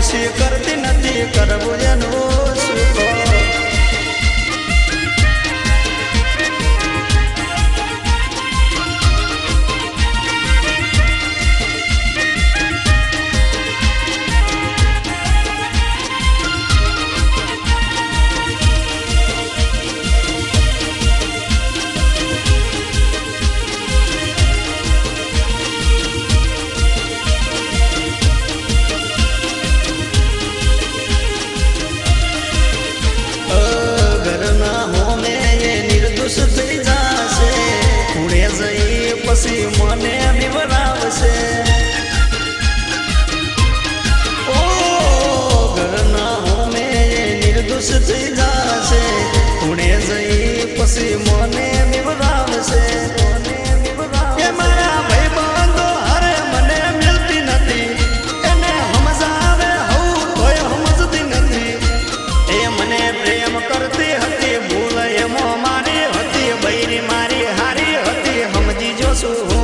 ઓછી કરતી નથી કરવું એનું સુખો પછી મને નિવરાવશે ઓ ઘરના હોમે નિર્દોષ થઈ જશે પુણે જઈ પછી મને નિવરાવશે એ મારા ભાઈ બંધો હારે મને મિલતી નથી એને સમજાવે હું તોય સમજતી નથી એ મને પ્રેમ કરતી હતી ભૂલ એમો મારી હતી બૈરી મારી હારી હતી સમજી જો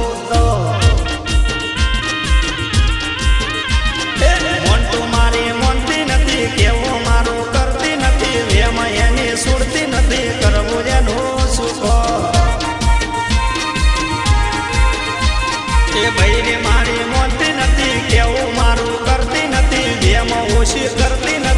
મોનતી નથી કેવું મારું કરતી નથી વેમ એની સુરતી નથી કરવું એનું સુખો એ બૈરી મારી મોનતી નથી કેવું મારું કરતી નથી વેમ ઓછી કરતી નથી